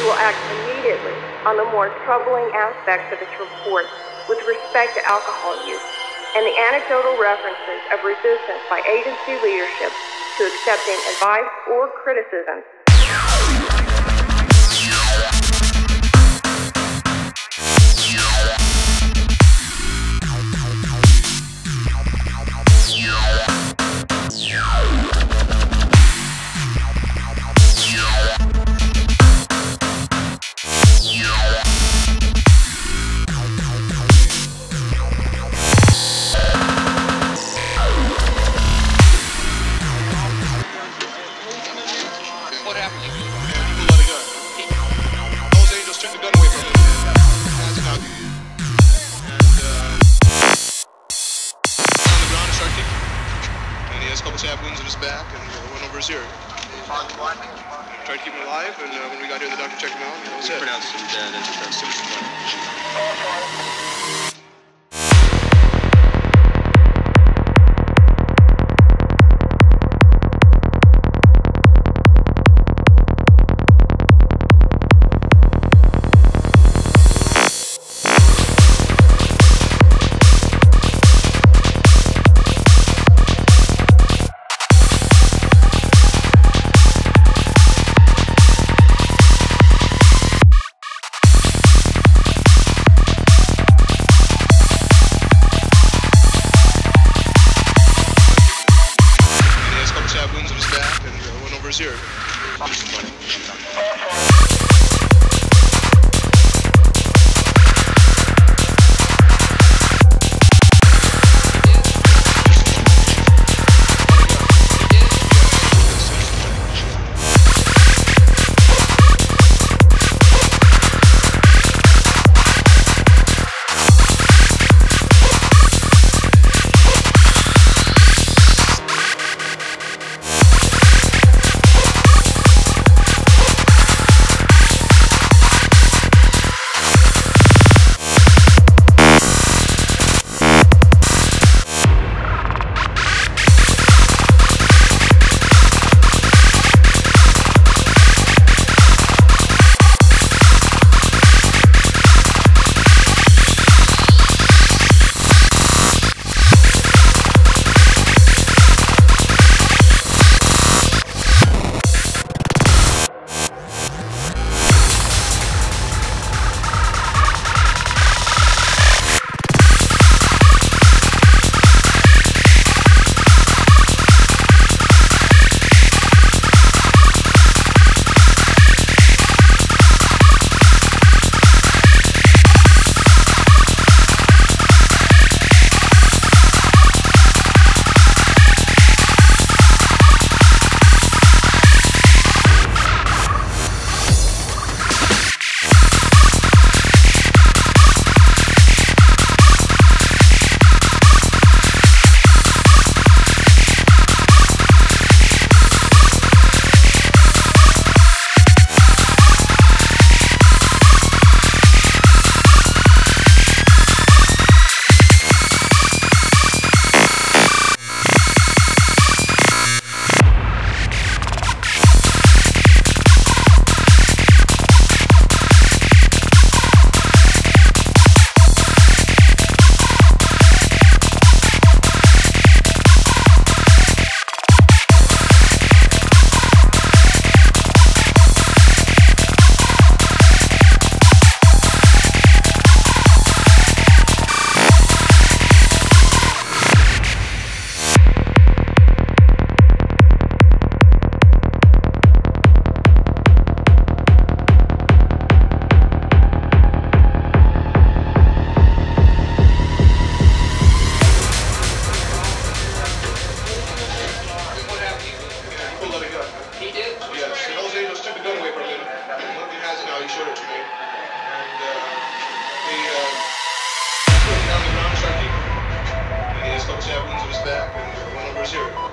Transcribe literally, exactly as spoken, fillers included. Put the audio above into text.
will act immediately on the more troubling aspects of its report with respect to alcohol use and the anecdotal references of resistance by agency leadership to accepting advice or criticism. What happened? People let it go. Those angels took the gun away from him. That's not. And uh, on the ground and started kicking. And he has a couple stab wounds in his back and uh, went over his ear. Tried to keep him alive, and uh, when we got here, the doctor checked him out, and that was it. Pronounced him dead and pronounced him dead. Wounds in his back and uh, went over his ear. He showed it to me, and uh, he uh, put him down on the ground and started kicking. And he has a couple stab wounds in his back and uh, went over his ear.